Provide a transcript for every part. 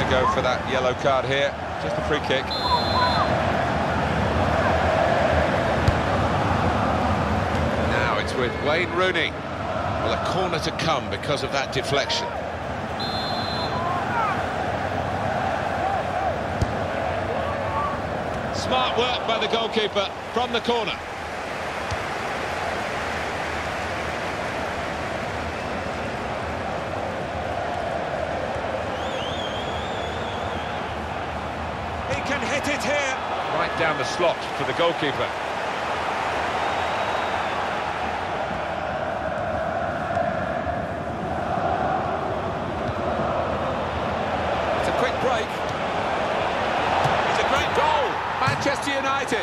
to go for that yellow card here. Just a free kick. Now it's with Wayne Rooney. Well, a corner to come because of that deflection. Smart work by the goalkeeper from the corner. He can hit it here. Right down the slot for the goalkeeper. It's a quick break. It's a great goal. Manchester United.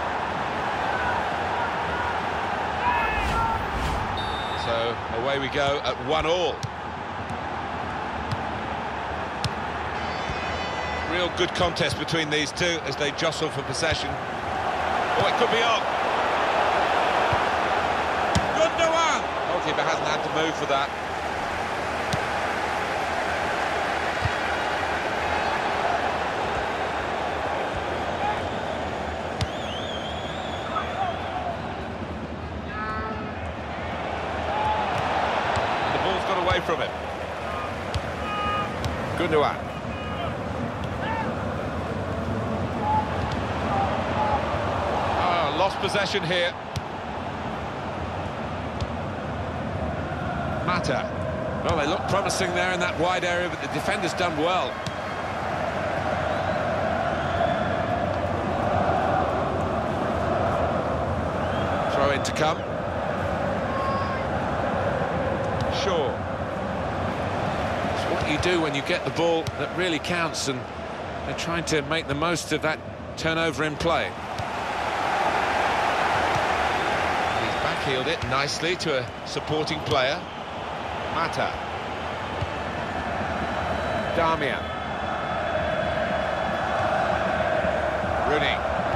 So away we go at 1-1. Real good contest between these two as they jostle for possession. Oh, it could be on. Gundogan. Goalkeeper hasn't had to move for that. And the ball's got away from him. Gundogan. Lost possession here. Mata. Well, they look promising there in that wide area, but the defender's done well. Throw in to come. Sure. It's what you do when you get the ball that really counts, and they're trying to make the most of that turnover in play. Healed it nicely to a supporting player. Mata. Darmian. Rooney.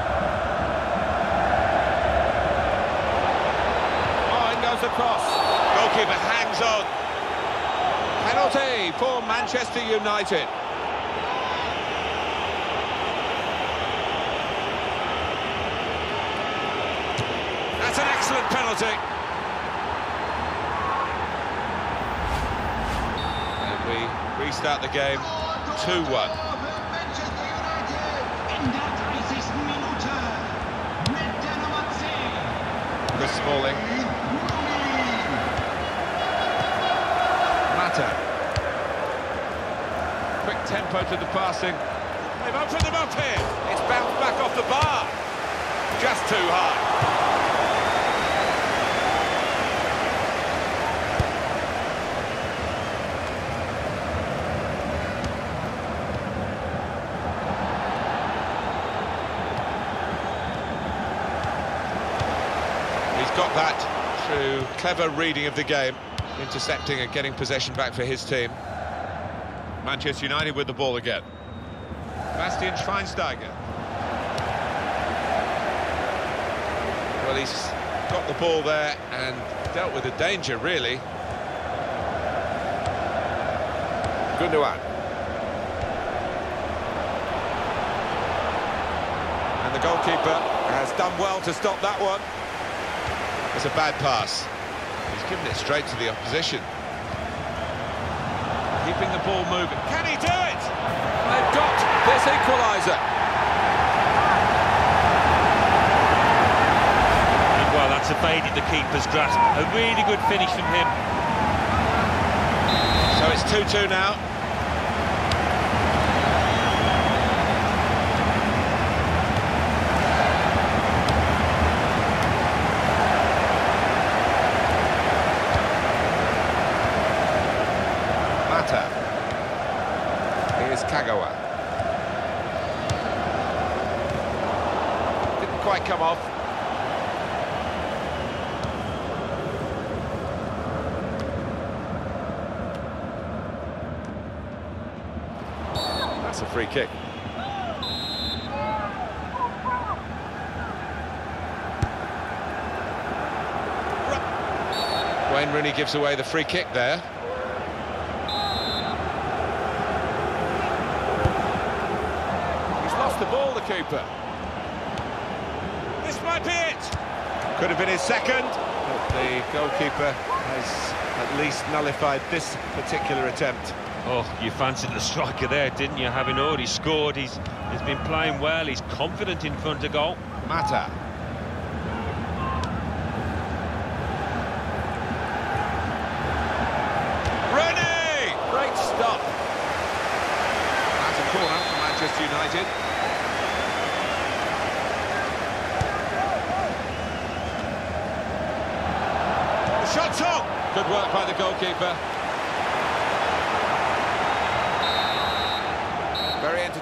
Oh, in goes the cross. Goalkeeper hangs on. Penalty for Manchester United. That's an excellent penalty. And we restart the game 2-1. Chris Smalling. Mata. Quick tempo to the passing. They've opened them up here. It's bounced back off the bar. Just too high. Got that through clever reading of the game, intercepting and getting possession back for his team. Manchester United with the ball again. Bastian Schweinsteiger. Well, he's got the ball there and dealt with the danger, really. Gundogan. And the goalkeeper has done well to stop that one. It's a bad pass. He's given it straight to the opposition. Keeping the ball moving. Can he do it? They've got this equaliser. Well, that's evaded the keeper's grasp. A really good finish from him. So it's 2-2 now. Here's Kagawa. Didn't quite come off. That's a free kick. Wayne Rooney gives away the free kick there. lost the ball, the keeper. This might be it. Could have been his second. But the goalkeeper has at least nullified this particular attempt. Oh, you fancied the striker there, didn't you? Having already scored, he's been playing well, he's confident in front of goal. Mata. Rooney! Great stop. That's a corner for Manchester United. The shot's on! Good work by the goalkeeper. Very entertaining.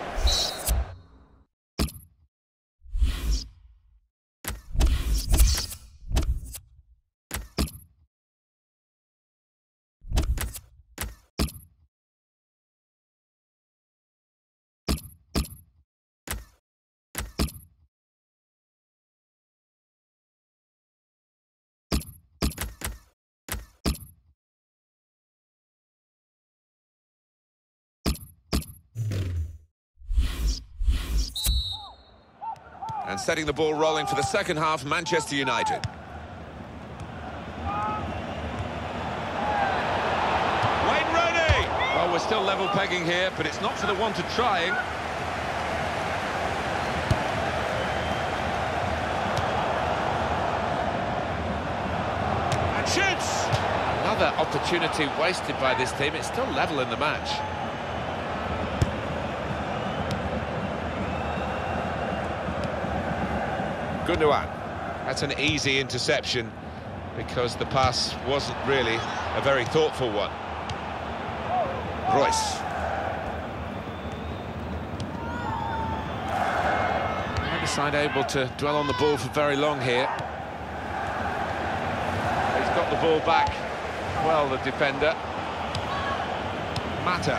And setting the ball rolling for the second half, Manchester United. Wayne Rooney! Well, we're still level pegging here, but it's not for the want of trying. And shoots! Another opportunity wasted by this team. It's still level in the match. Gundogan. That's an easy interception because the pass wasn't really a very thoughtful one. Royce. Neither side able to dwell on the ball for very long here. He's got the ball back. Well, the defender. Mata.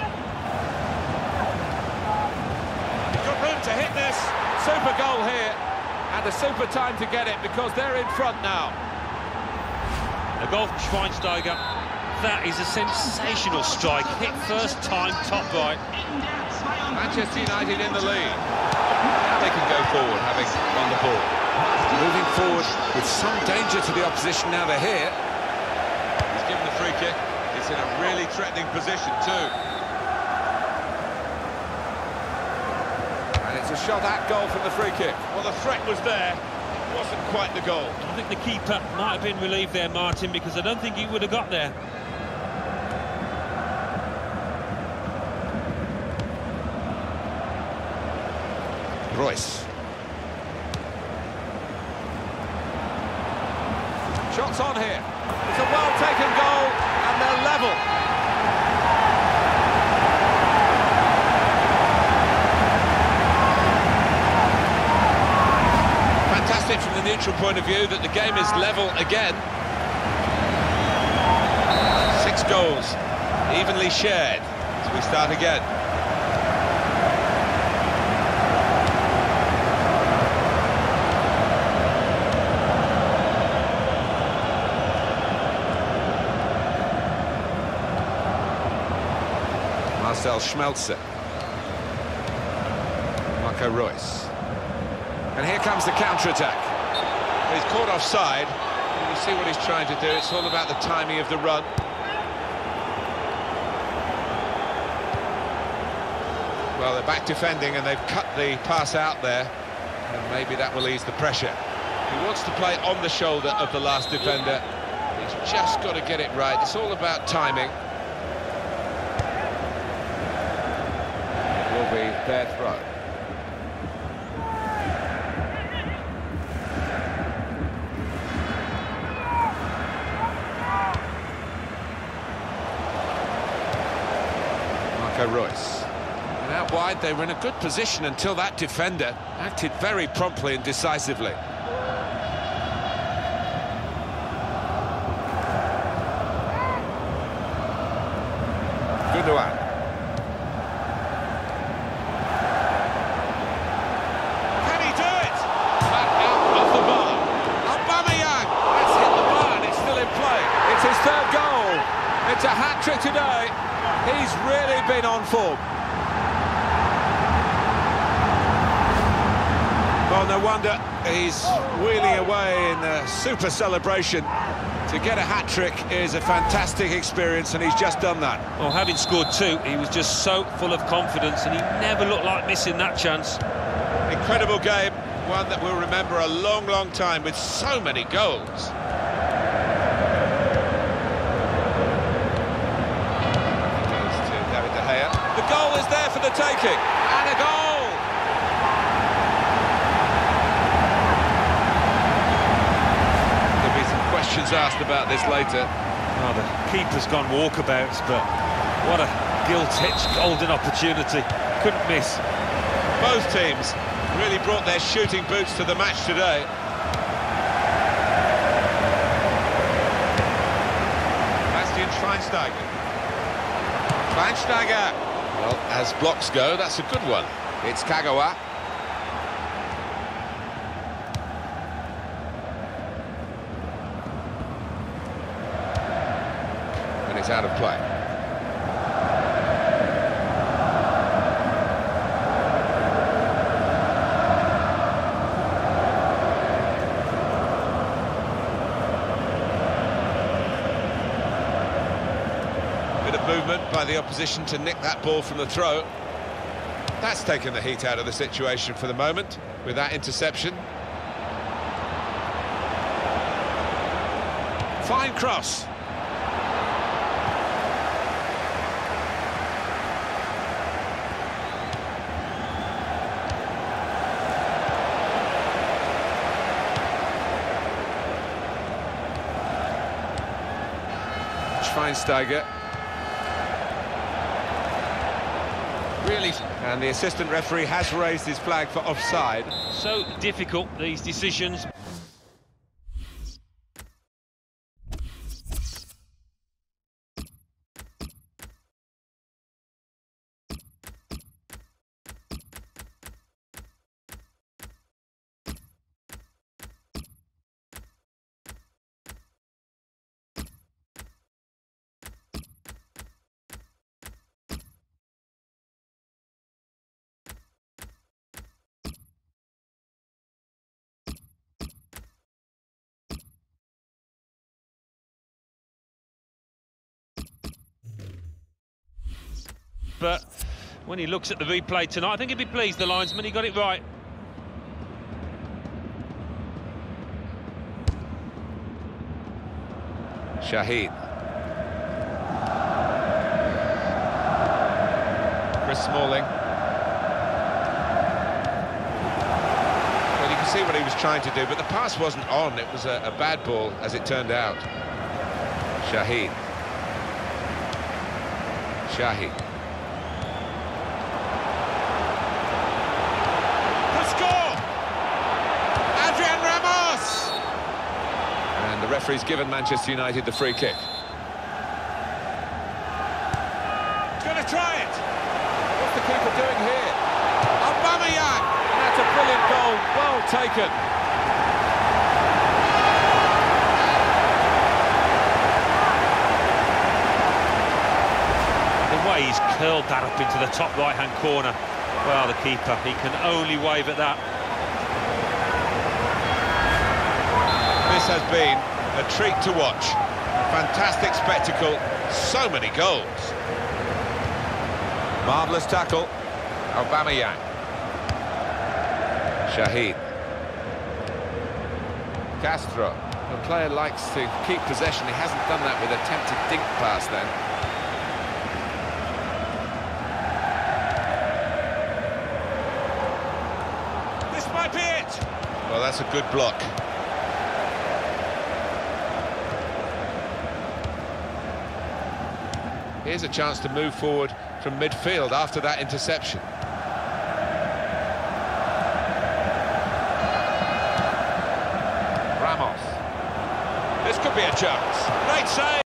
He's got room to hit this. Super goal here. And a super time to get it because they're in front now. The goal from Schweinsteiger. That is a sensational strike. Hit first time, top right. Manchester United in the lead. Now they can go forward, having won the ball. Moving forward with some danger to the opposition now they're here. He's given the free kick. It's in a really threatening position too. It's a shot at goal from the free kick. Well, the threat was there. It wasn't quite the goal. I think the keeper might have been relieved there, Martin, because I don't think he would have got there. Royce. Shots on here. It's a well-taken goal, and they're level. From the neutral point of view that the game is level again. 6 goals, evenly shared. So we start again. Marcel Schmelzer. Marco Reus. And here comes the counter-attack. He's caught offside. You see what he's trying to do. It's all about the timing of the run. Well, they're back defending and they've cut the pass out there. And maybe that will ease the pressure. He wants to play on the shoulder of the last defender. He's just got to get it right. It's all about timing. It will be their throw. Royce. And out wide, they were in a good position until that defender acted very promptly and decisively. Gundogan. Can he do it? Back out of the bar. Aubameyang. That's hit the bar and it's still in play. It's his third goal. It's a hat-trick today. He's really been on form. Oh, no wonder he's wheeling away in a super celebration. To get a hat-trick is a fantastic experience, and he's just done that. Well, having scored two, he was just so full of confidence, and he never looked like missing that chance. Incredible game, one that we'll remember a long, long time, with so many goals. Goes to David De Gea. The goal is there for the taking, and a goal! Questions asked about this later. Oh, the keeper's gone walkabouts, but what a gilt-edged golden opportunity. Couldn't miss. Both teams really brought their shooting boots to the match today. Bastian Schweinsteiger. Schweinsteiger. Well, as blocks go, that's a good one. It's Kagawa. It's out of play. Bit of movement by the opposition to nick that ball from the throw. That's taken the heat out of the situation for the moment with that interception. Fine cross. Schweinsteiger. Really, and the assistant referee has raised his flag for offside. So difficult, these decisions. But when he looks at the replay tonight, I think he'd be pleased, the linesman, he got it right. Shaheen. Chris Smalling. Well, you can see what he was trying to do, but the pass wasn't on. It was a bad ball, as it turned out. Shaheen. Shaheen. And the referee's given Manchester United the free kick. He's going to try it. What's the keeper doing here? Aubameyang! And that's a brilliant goal. Well taken. The way he's curled that up into the top right-hand corner. Well, the keeper, he can only wave at that. This has been a treat to watch. Fantastic spectacle, so many goals. Marvellous tackle. Aubameyang. Shaheen. Castro. The player likes to keep possession. He hasn't done that with attempted dink pass then. This might be it. Well, that's a good block. Here's a chance to move forward from midfield after that interception. Ramos. This could be a chance. Great save.